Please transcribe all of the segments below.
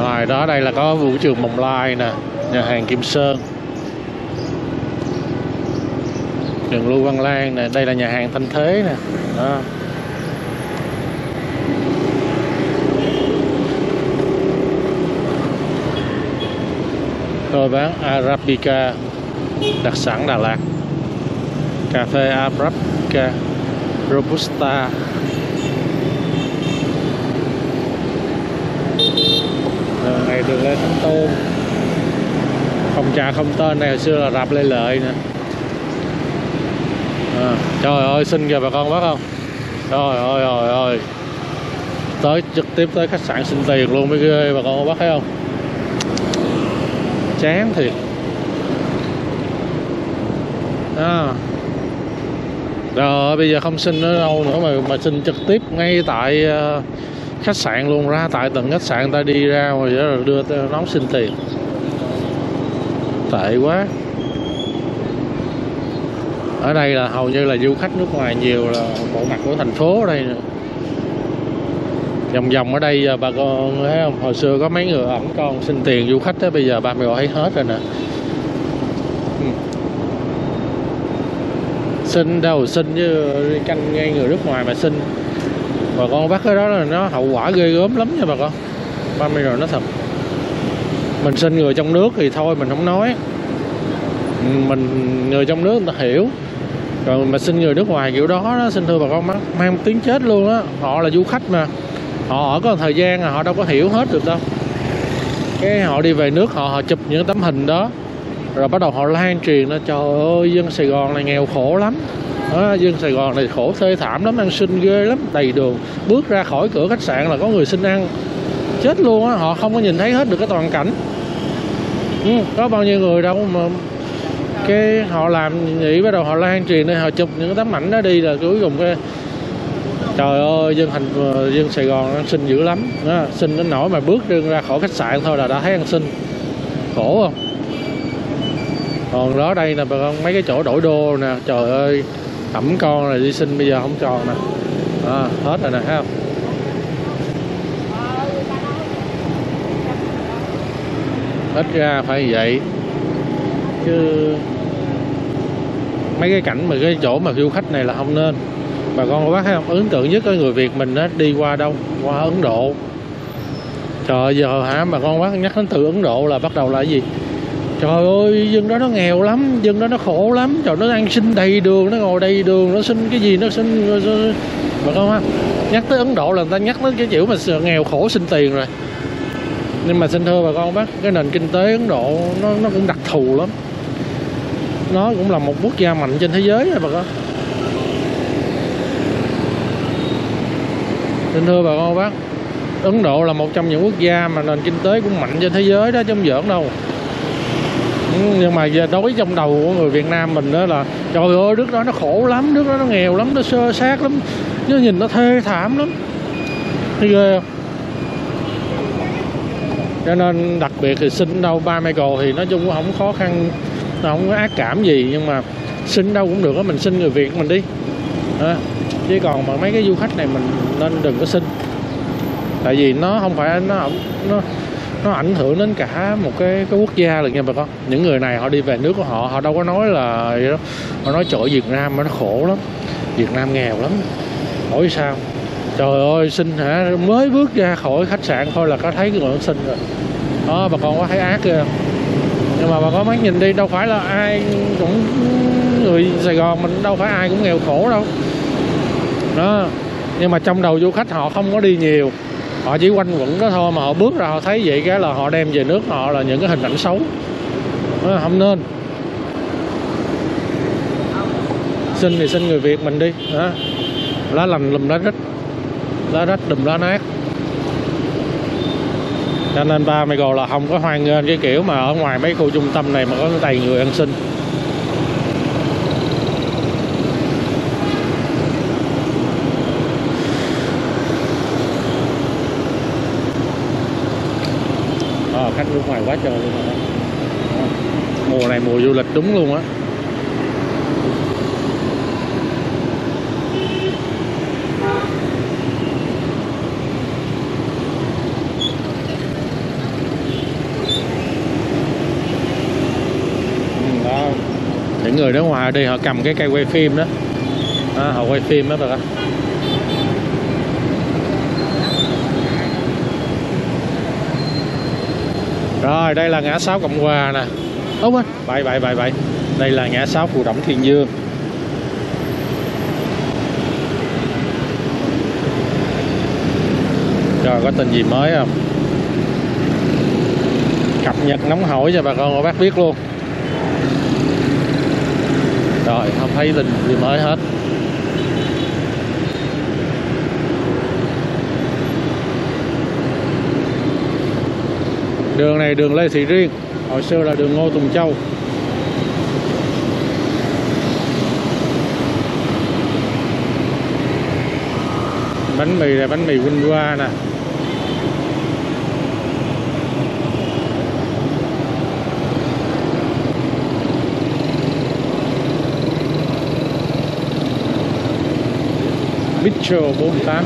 Ngoài đó đây là có vũ trường Mont Lai nè, nhà hàng Kim Sơn, trường Lưu Văn Lan nè, đây là nhà hàng Thanh Thế nè. Đó. Tôi bán Arabica, đặc sản Đà Lạt, cà phê Arabica, Robusta. Ngày đường Lê Thánh Tôn. Phòng trà không tên này hồi xưa là rạp Lê Lợi nè. Trời ơi, xinh kìa bà con bác không? Trời ơi. Tới trực tiếp tới khách sạn xin tiền luôn mới ghê bà con bác thấy không? Chán thiệt. Rồi bây giờ không xin ở đâu nữa mà xin trực tiếp ngay tại khách sạn luôn, ra tại tầng khách sạn ta đi ra rồi đưa nón xin tiền. Tệ quá. Ở đây là hầu như là du khách nước ngoài nhiều, là bộ mặt của thành phố ở đây nè. Vòng ở đây bà con thấy không? Hồi xưa có mấy người ẩn con xin tiền du khách đó, bây giờ ba mẹ gọi thấy hết rồi nè. Xin đâu xin chứ canh ngay người nước ngoài mà xin. Bà con bắt cái đó là nó hậu quả ghê gớm lắm nha bà con. Ba mẹ rồi nó thật. Mình xin người trong nước thì thôi mình không nói, mình người trong nước người ta hiểu. Rồi mà xin người nước ngoài kiểu đó, xin thưa bà con mang tiếng chết luôn á. Họ là du khách mà, họ ở có một thời gian họ đâu có hiểu hết được đâu. Cái họ đi về nước họ chụp những tấm hình đó, rồi bắt đầu họ lan truyền nó. Trời ơi, dân Sài Gòn này nghèo khổ lắm đó, dân Sài Gòn này khổ thê thảm lắm, ăn xin ghê lắm, đầy đường. Bước ra khỏi cửa khách sạn là có người xin ăn. Chết luôn á, họ không có nhìn thấy hết được cái toàn cảnh. Có bao nhiêu người đâu mà cái họ làm vậy, bắt đầu họ lan truyền đây, họ chụp những tấm ảnh đó đi, là cuối cùng cái trời ơi, dân Sài Gòn ăn xin dữ lắm đó. Xin đến nỗi mà bước ra khỏi khách sạn thôi là đã thấy ăn xin, khổ không? Còn đó đây nè bà con, mấy cái chỗ đổi đô nè, trời ơi, ẩm con rồi đi xin bây giờ không tròn nè. Hết rồi nè, thấy không? Ít ra phải vậy chứ mấy cái cảnh mà cái chỗ mà du khách này là không nên. Bà con có bác thấy không? Ấn tượng nhất cái người Việt mình á, đi qua đâu? Qua Ấn Độ. Trời ơi, giờ hả bà con bác nhắc đến từ Ấn Độ là bắt đầu là cái gì? Trời ơi, dân đó nó nghèo lắm, dân đó nó khổ lắm. Trời, nó ăn xin đầy đường, nó ngồi đầy đường, nó xin cái gì nó xin. Bà con ha, nhắc tới Ấn Độ là người ta nhắc đến cái kiểu mà nghèo khổ xin tiền rồi. Nhưng mà xin thưa bà con bác, cái nền kinh tế Ấn Độ nó cũng đặc thù lắm. Nó cũng là một quốc gia mạnh trên thế giới rồi bà con. Xin thưa bà con bác, Ấn Độ là một trong những quốc gia mà nền kinh tế cũng mạnh trên thế giới đó chứ không giỡn đâu. Nhưng mà giờ đối trong đầu của người Việt Nam mình đó là trời ơi, nước đó nó khổ lắm, nước đó nó nghèo lắm, nó sơ sát lắm, nó nhìn nó thê thảm lắm, thấy ghê không? Cho nên đặc biệt thì xin đâu ba Michael thì nói chung cũng không khó khăn, không có ác cảm gì, nhưng mà xin đâu cũng được á, mình xin người Việt mình đi chứ còn mà mấy cái du khách này mình nên đừng có xin, tại vì nó không phải nó ảnh hưởng đến cả một cái quốc gia được nha bà con. Những người này họ đi về nước của họ, họ đâu có nói là vậy đó. Họ nói trời, Việt Nam nó khổ lắm, Việt Nam nghèo lắm, hỏi sao? Trời ơi, xin hả, mới bước ra khỏi khách sạn thôi là có thấy cái người xin rồi đó. Bà con có thấy ác kìa. Nhưng mà bà con mắt nhìn đi, đâu phải là ai cũng, người Sài Gòn mình đâu phải ai cũng nghèo khổ đâu đó. Nhưng mà trong đầu du khách họ không có đi nhiều, họ chỉ quanh quẩn đó thôi, mà họ bước ra họ thấy vậy cái là họ đem về nước họ là những cái hình ảnh xấu đó, không nên. Xin thì xin người Việt mình đi đó. Lá lành lùm lá rách, lá rách đùm lá nát. Cho nên ba Michael là không có hoan nghênh cái kiểu mà ở ngoài mấy khu trung tâm này mà có đầy người ăn xin. Khách nước ngoài quá trời luôn rồi. Mùa này mùa du lịch đúng luôn á. những người nước ngoài đi họ cầm cái cây quay phim đó, họ quay phim đó bà. Rồi đây là ngã 6 Cộng Hòa nè. Ốc á, bậy. Đây là ngã 6 Phù Đổng Thiên Dương. Rồi có tin gì mới không? Cập nhật nóng hổi cho bà con cô bác biết luôn. Rồi không thấy tin gì mới hết. Đường này đường Lê Thị Riêng, hồi xưa là đường Ngô Tùng Châu. Bánh mì là bánh mì Vinh Hoa nè. Bistro 48.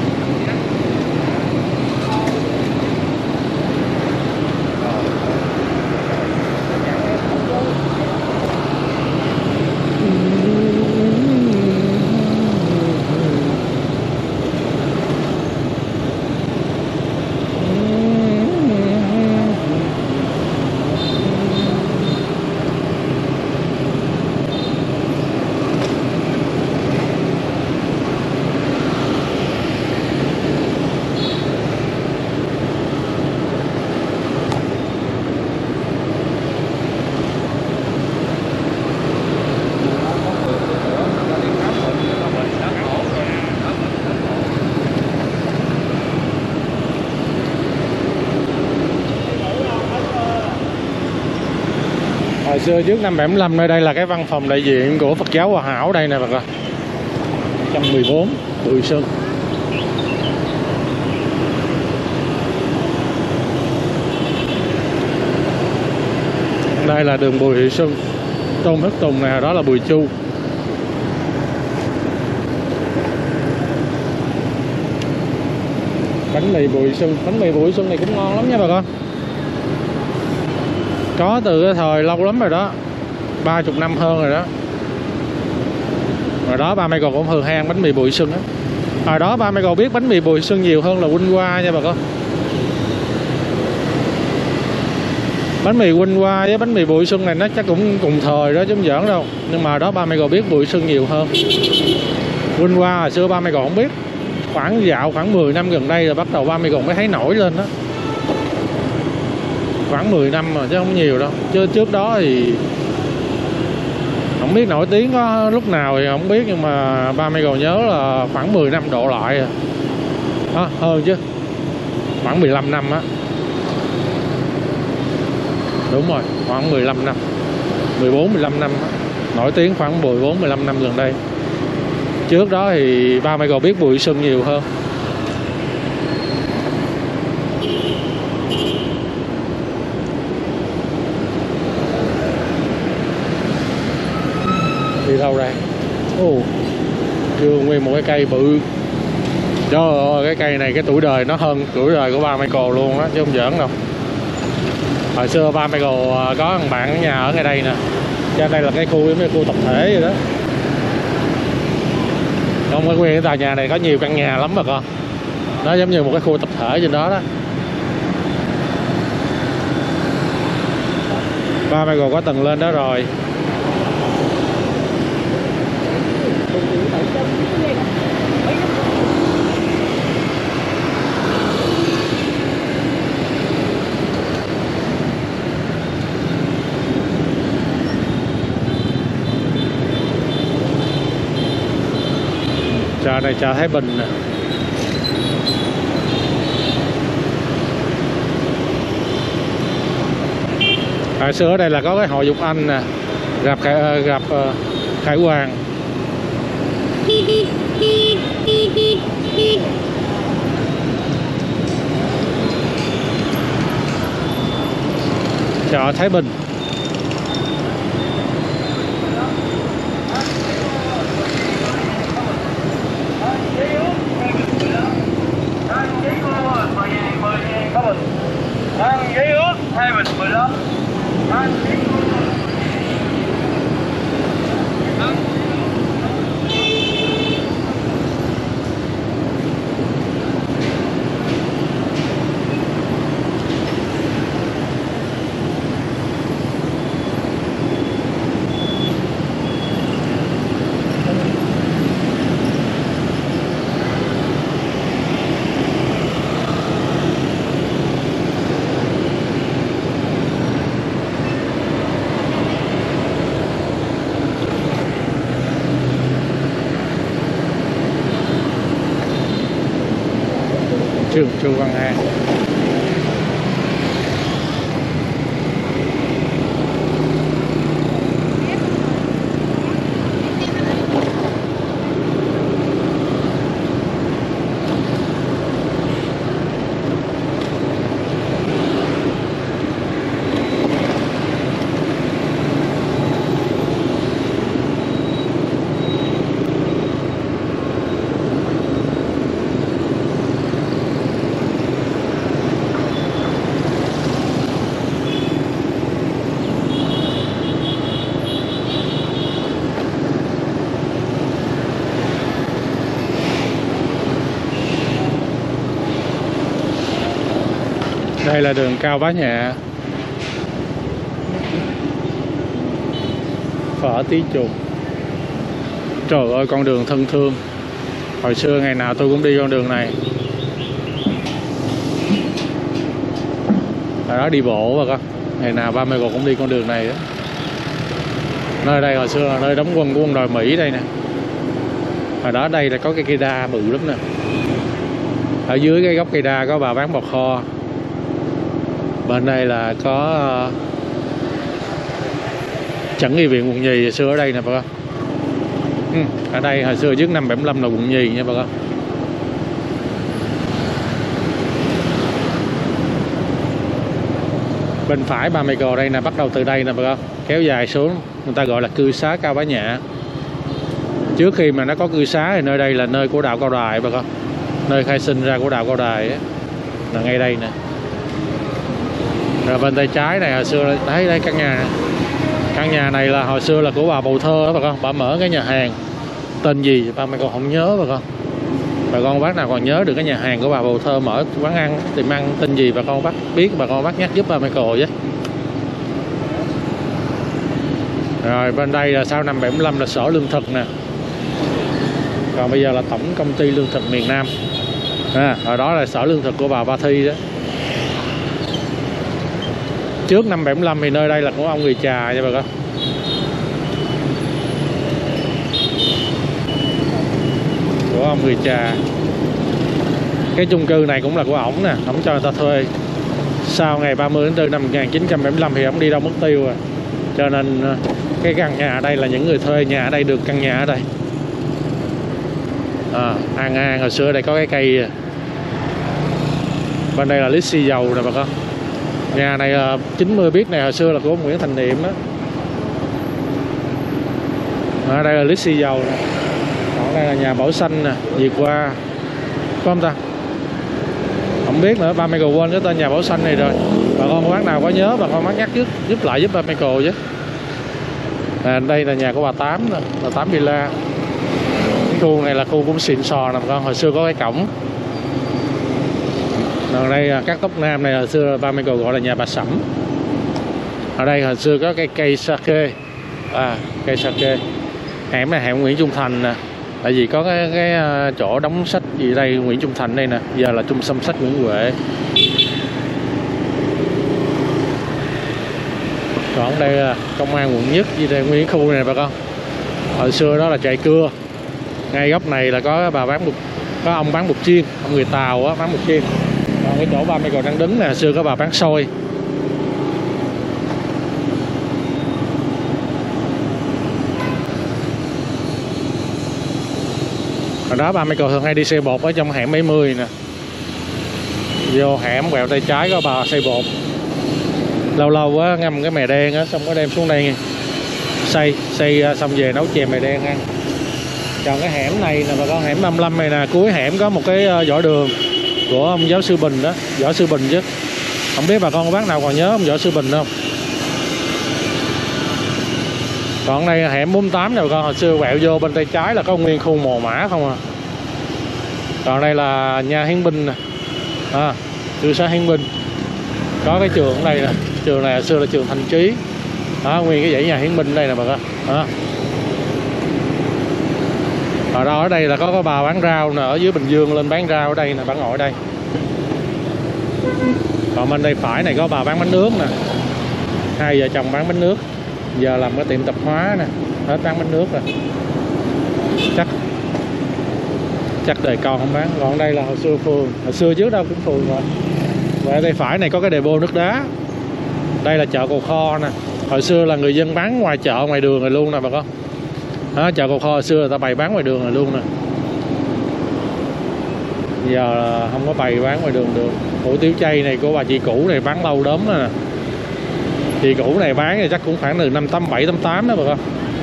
Hồi xưa trước năm 75 nơi đây là cái văn phòng đại diện của Phật giáo Hòa Hảo đây nè bà coi. 114 Bùi Xuân. Đây là đường Bùi Thị Xuân. Tôn Thất Tùng nè, đó là Bùi Chu. Bánh mì Bùi Xuân, bánh mì Bùi Xuân này cũng ngon lắm nha bà con. Có từ cái thời lâu lắm rồi đó, 30 năm hơn rồi đó. Rồi đó ba Michael cũng thường hay ăn bánh mì Bùi Xuân á. Hồi đó ba Michael biết bánh mì Bùi Xuân nhiều hơn là Vinh Hoa nha bà con. Bánh mì Vinh Hoa với bánh mì Bùi Xuân này nó chắc cũng cùng thời đó chứ không giỡn đâu. Nhưng mà đó ba Michael biết Bùi Xuân nhiều hơn. Vinh Hoa hồi xưa ba Michael không biết. Khoảng 10 năm gần đây rồi bắt đầu ba Michael mới thấy nổi lên đó. Khoảng 10 năm mà chứ không nhiều đâu. Chứ trước đó thì không biết nổi tiếng có lúc nào thì không biết. Nhưng mà ba Michael nhớ là khoảng 10 năm độ lại rồi. Hơn chứ, khoảng 15 năm á. Đúng rồi, khoảng 15 năm, 14-15 năm á. Nổi tiếng khoảng 14-15 năm gần đây. Trước đó thì ba Michael biết Bùi Xuân nhiều hơn. Đi đâu đây? Chưa nguyên một cái cây bự. Trời ơi, cái cây này cái tuổi đời nó hơn tuổi đời của ba Michael luôn á, chứ không giỡn đâu. Hồi xưa ba Michael có thằng bạn ở nhà ở ngay đây nè. Cho đây là cái khu tập thể vậy đó. Trong cái nguyên cái tòa nhà này có nhiều căn nhà lắm bà con. Nó giống như một cái khu tập thể trên đó đó. Ba Michael có từng lên đó rồi. Chợ này chợ Thái Bình nè. Hồi xưa ở đây là có cái hội Dục Anh nè, gặp Khải Hoàng. Chợ Thái Bình. trường Chu Văn An. Đây là đường Cao Bá Nhạ, phở Tí Chuột. Trời ơi, con đường thân thương. Hồi xưa ngày nào tôi cũng đi con đường này. Ở đó đi bộ bà con. Ngày nào ba mẹ cũng đi con đường này đó. Nơi đây hồi xưa là nơi đóng quân của quân đội Mỹ đây nè. Hồi đó đây là có cái cây đa bự lắm nè. Ở dưới cái gốc cây đa có bà bán bò kho. Bên đây là có Trấn Nghi Viện quận Nhì, hồi xưa ở đây nè bà con. Ở đây hồi xưa trước năm 75 là quận Nhì nha bà con. Bên phải Ba Michael đây nè, bắt đầu từ đây nè bà con, kéo dài xuống, người ta gọi là cư xá Cao Bá Nhạ. Trước khi mà nó có cư xá thì nơi đây là nơi của đạo Cao Đài bà con, nơi khai sinh ra của đạo Cao Đài ấy, là ngay đây nè. Rồi bên tay trái này hồi xưa thấy đây căn nhà này. Căn nhà này là hồi xưa là của bà Bầu Thơ đó bà con. Bà mở cái nhà hàng tên gì ba mẹ con không nhớ bà con. Bà con bác nào còn nhớ được cái nhà hàng của bà Bầu Thơ mở quán ăn tiệm ăn tên gì bà con bác biết, bà con bác nhắc giúp ba Michael với. Rồi bên đây là sau năm 75 là Sở Lương Thực nè. Còn bây giờ là Tổng Công ty Lương thực miền Nam. Hồi đó là Sở Lương thực của bà Ba Thi đó. Trước năm 75 thì nơi đây là của ông Người Trà nha bà con. Của ông Người Trà. Cái chung cư này cũng là của ổng nè, ổng cho người ta thuê. Sau ngày 30 tháng 4 năm 1975 thì ổng đi đâu mất tiêu rồi. Cho nên cái căn nhà ở đây là những người thuê nhà ở đây được căn nhà ở đây. An An hồi xưa ở đây có cái cây. Bên đây là lít xì dầu nè bà con. Nhà này 90 biết này hồi xưa là của Nguyễn Thành Niệm đó. Ở đây là lít xì dầu nè. Còn đây là nhà Bảo Xanh nè, Việt Qua. Có không ta? Không biết nữa, ba Michael quên cái tên nhà Bảo Xanh này rồi. Bà con bác nào có nhớ bà con bác nhắc giúp lại giúp ba Michael chứ. Đây là nhà của bà Tám nè, bà Tám Villa. Cái khu này là khu cũng xịn sò nè bà con, hồi xưa có cái cổng. Còn đây các tóc nam này hồi xưa ba Michael gọi là nhà bà Sẩm. Ở đây hồi xưa có cây sake. Cây sake. Hẻm này hẻm Nguyễn Trung Thành nè. Tại vì có cái chỗ đóng sách gì đây Nguyễn Trung Thành đây nè. Giờ là trung tâm sách Nguyễn Huệ. Còn đây là công an quận Nhất gì đây nguyên khu này bà con. Hồi xưa đó là chạy cưa. Ngay góc này là có bà bán có ông bán bột chiên, ông người Tàu á bán bột chiên. Còn cái chỗ ba Michael đang đứng nè, hồi xưa có bà bán xôi. Hồi đó ba Michael thường hay đi xe bột ở trong hẻm 70 nè. Vô hẻm quẹo tay trái có bà xe bột. Lâu lâu á ngâm cái mè đen á, xong có đem xuống đây xay xong về nấu chè mè đen ăn. Còn cái hẻm này nè bà con, hẻm 55 này nè, cuối hẻm có một cái võ đường của ông giáo sư Bình đó, Võ Sư Bình chứ. Không biết bà con bác nào còn nhớ ông Võ Sư Bình không? Còn đây hẻm 48 này bà con, hồi xưa quẹo vô bên tay trái là có nguyên khu mồ mã không à. Còn đây là nhà Hiến Binh nè. Cư xá Hiến Binh. Có cái trường ở đây nè, trường này hồi xưa là trường Thành Trí. Đó, nguyên cái dãy nhà Hiến Binh đây nè bà con. Ở đó ở đây là có bà bán rau nè, ở dưới Bình Dương lên bán rau ở đây nè, bà ngồi ở đây. Còn bên đây phải này có bà bán bánh nước nè. Hai vợ chồng bán bánh nước. Giờ làm cái tiệm tạp hóa nè, hết bán bánh nước rồi. chắc đời con không bán. Còn đây là hồi xưa phường, hồi xưa trước đâu cũng phường rồi. Và tay phải này có cái depot nước đá. Đây là chợ Cầu Kho nè. Hồi xưa là người dân bán ngoài chợ, ngoài đường này luôn nè bà con. Đó, chợ Cầu Kho hồi xưa người ta bày bán ngoài đường này luôn nè. Giờ là không có bày bán ngoài đường được. Hủ tiếu chay này của bà chị cũ này bán lâu đốm rồi nè. Chị cũ này bán thì chắc cũng khoảng từ 587, 88 đó bà con.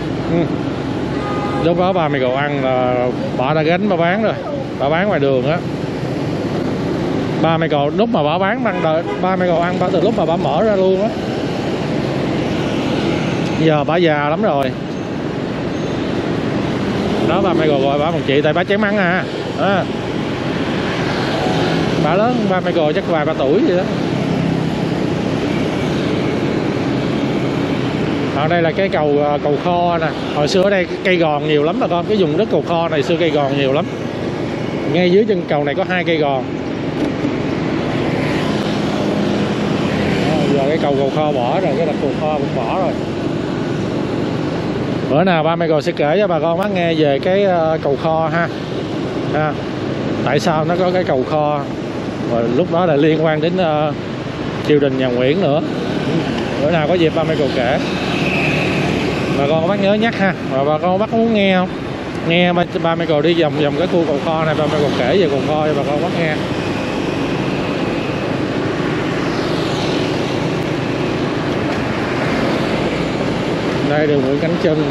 Lúc đó ba mày cậu ăn là bà đã gánh bà bán rồi. Bà bán ngoài đường á. Ba mày cậu lúc mà bà bán ban đời, ba mày cậu ăn bà từ lúc mà bà mở ra luôn á. Giờ bà già lắm rồi. Đó ba mày cậu gọi bà bằng chị tại bà chém mắng à. Bà lớn ba mày cậu chắc vài ba tuổi vậy đó. Ở đây là cái cầu Kho nè. Hồi xưa ở đây cây gòn nhiều lắm bà con. Cái vùng đất Cầu Kho này xưa cây gòn nhiều lắm. Ngay dưới chân cầu này có 2 cây gòn. Giờ cái cầu Kho bỏ rồi, cái đập Cầu Kho cũng bỏ rồi. Bữa nào ba Michael sẽ kể cho bà con bác nghe về cái cầu Kho ha. Tại sao nó có cái cầu Kho. Và lúc đó là liên quan đến triều đình nhà Nguyễn nữa. Bữa nào có dịp ba Michael kể. Bà con bác nhớ nhắc ha. Và bà con bác muốn nghe không? Nghe ba Michael đi vòng vòng cái khu cầu Kho này, ba Michael kể về cầu Kho cho bà con bác nghe. Đây đường Nguyễn Cánh Trân.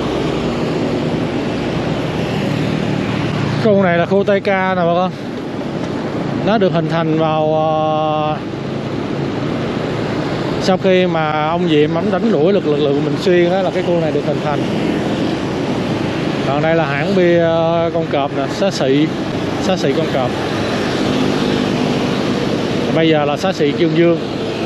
Khu này là khu TK nè bà con. Nó được hình thành vào sau khi mà ông Diệm đánh đuổi lực lượng Bình Xuyên đó, là cái khu này được hình thành. Còn đây là hãng bia con cọp nè, xá xị con cọp. Bây giờ là xá xị Trương Dương.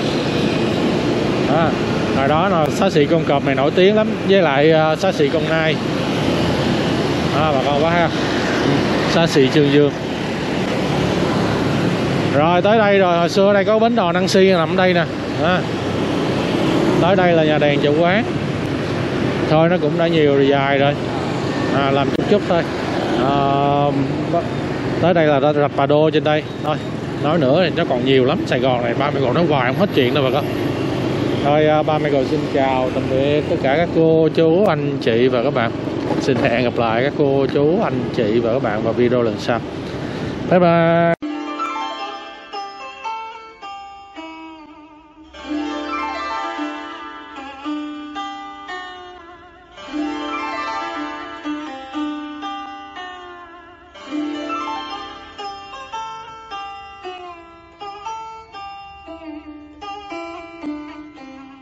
Hồi đó là xá xị con cọp này nổi tiếng lắm, với lại xá xị con nai. Bà con bác ha. Xá xị Trương Dương. Rồi tới đây rồi, hồi xưa ở đây có bến đò Nancy nằm ở đây nè. Tới đây là nhà đèn chợ quán. Thôi nó cũng đã nhiều rồi, dài rồi. Làm chút thôi. Tới đây là rạch Bà Đô trên đây. Thôi nói nữa thì nó còn nhiều lắm. Sài Gòn này ba mẹ còn nói hoài không hết chuyện đâu bà con. Thôi ba mẹ còn xin chào tạm biệt tất cả các cô chú anh chị và các bạn. Xin hẹn gặp lại các cô chú anh chị và các bạn vào video lần sau. Bye bye.